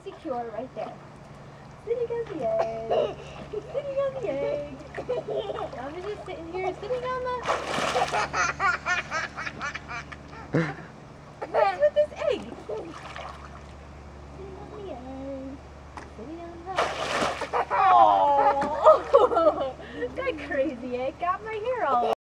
secure right there. Sitting on the egg. Sitting on the egg. I'm just sitting here, sitting on the... What's with this egg? Sitting on the egg. Sitting on the... Oh! That crazy egg got my hair all